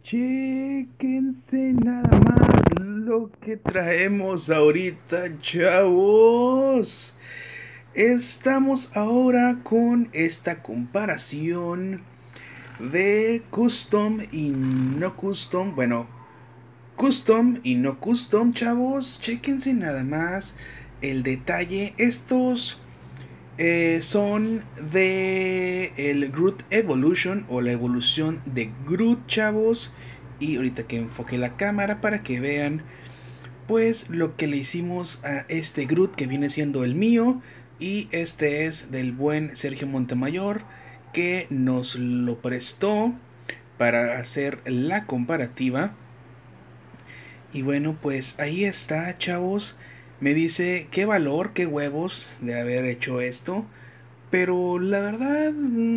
Chéquense nada más lo que traemos ahorita, chavos. Estamos ahora con esta comparación de custom y no custom. Bueno, custom y no custom, chavos. Chéquense nada más el detalle. Estos son de el Groot Evolution o la evolución de Groot, chavos. Y ahorita que enfoque la cámara para que vean pues lo que le hicimos a este Groot, que viene siendo el mío. Y este es del buen Sergio Montemayor, que nos lo prestó para hacer la comparativa. Y bueno, pues ahí está, chavos. Me dice qué valor, qué huevos de haber hecho esto. Pero la verdad,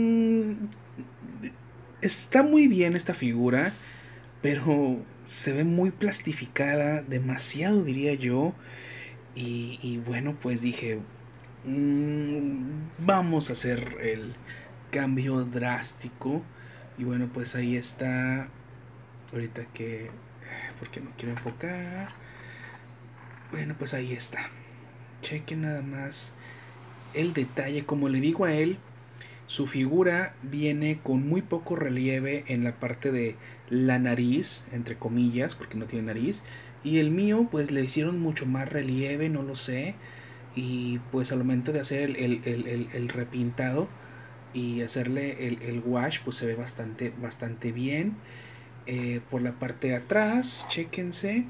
está muy bien esta figura, pero se ve muy plastificada, demasiado diría yo. Y bueno, pues dije, vamos a hacer el cambio drástico. Y bueno, pues ahí está. Ahorita que, porque no quiero enfocar. Bueno, pues ahí está. Chequen nada más el detalle. Como le digo a él, su figura viene con muy poco relieve en la parte de la nariz, entre comillas, porque no tiene nariz. Y el mío, pues le hicieron mucho más relieve, no lo sé. Y pues al momento de hacer el repintado y hacerle el wash, pues se ve bastante bien. Por la parte de atrás, chéquense.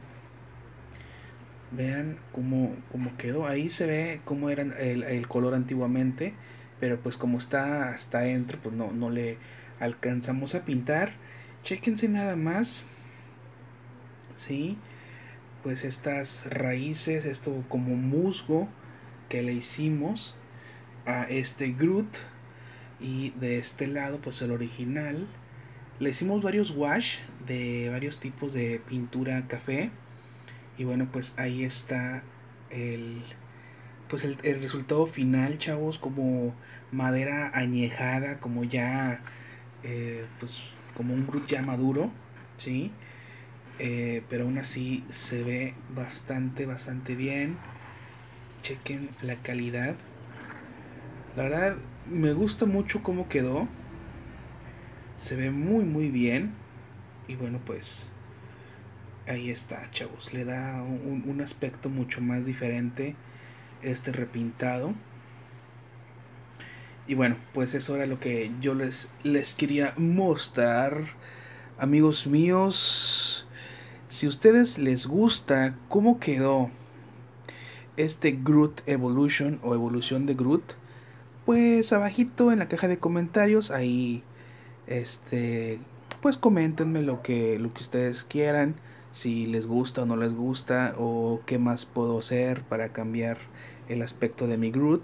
Vean cómo quedó. Ahí se ve cómo era el color antiguamente. Pero pues como está hasta adentro, pues no le alcanzamos a pintar. Chéquense nada más. Sí. Pues estas raíces, esto como musgo que le hicimos a este Groot. Y de este lado pues el original. Le hicimos varios wash de varios tipos de pintura café. Y bueno, pues ahí está el, pues el resultado final, chavos, como madera añejada, como ya, pues como un Groot ya maduro, ¿sí? Pero aún así se ve bastante bien. Chequen la calidad. La verdad, me gusta mucho cómo quedó. Se ve muy bien. Y bueno, pues ahí está, chavos. Le da un aspecto mucho más diferente este repintado. Y bueno, pues eso era lo que yo les quería mostrar, amigos míos. Si a ustedes les gusta cómo quedó este Groot Evolution o evolución de Groot, pues abajito en la caja de comentarios, ahí, este, pues coméntenme lo que ustedes quieran, si les gusta o no les gusta, o qué más puedo hacer para cambiar el aspecto de mi Groot.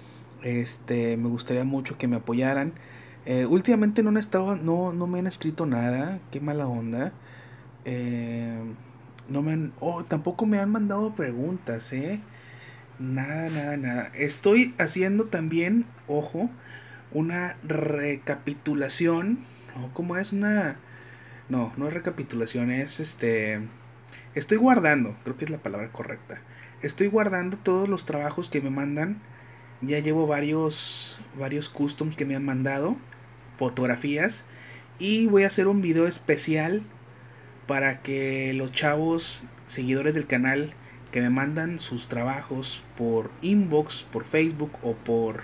Me gustaría mucho que me apoyaran. Últimamente no me han escrito nada, qué mala onda. Eh, no me han, tampoco me han mandado preguntas, Nada. Estoy haciendo también, ojo, una recapitulación. ¿No? ¿Cómo es una? No es recapitulación, es Estoy guardando, creo que es la palabra correcta. Estoy guardando todos los trabajos que me mandan. Ya llevo varios customs que me han mandado, fotografías, y voy a hacer un video especial para que los chavos seguidores del canal que me mandan sus trabajos por inbox, por Facebook o por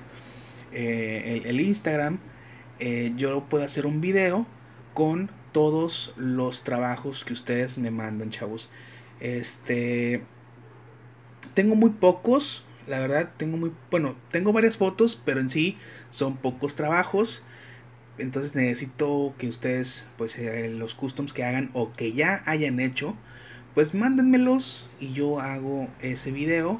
el Instagram, yo puedo hacer un video con todos los trabajos que ustedes me mandan, chavos. Este, tengo muy pocos, la verdad, tengo varias fotos, pero en sí son pocos trabajos. Entonces necesito que ustedes, pues los customs que hagan o que ya hayan hecho, pues mándenmelos y yo hago ese video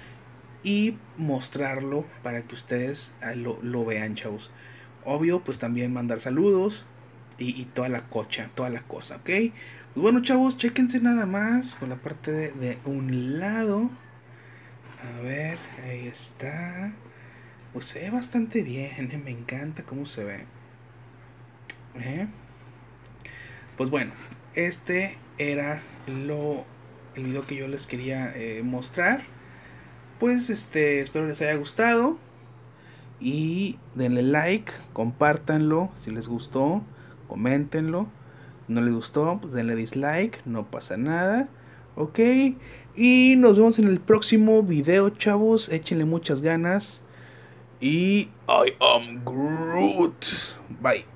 y mostrarlo para que ustedes lo vean, chavos. Obvio, pues también mandar saludos y toda la cocha, toda la cosa, ¿ok? Pues bueno, chavos, chéquense nada más por la parte de un lado. A ver, ahí está. Pues se ve bastante bien, me encanta cómo se ve. ¿Eh? Pues bueno, este era el video que yo les quería mostrar. Pues espero les haya gustado. Y denle like, compártanlo si les gustó, coméntenlo. Si no les gustó, pues denle dislike, no pasa nada. Ok, y nos vemos en el próximo video, chavos. Échenle muchas ganas. Y I am Groot. Bye.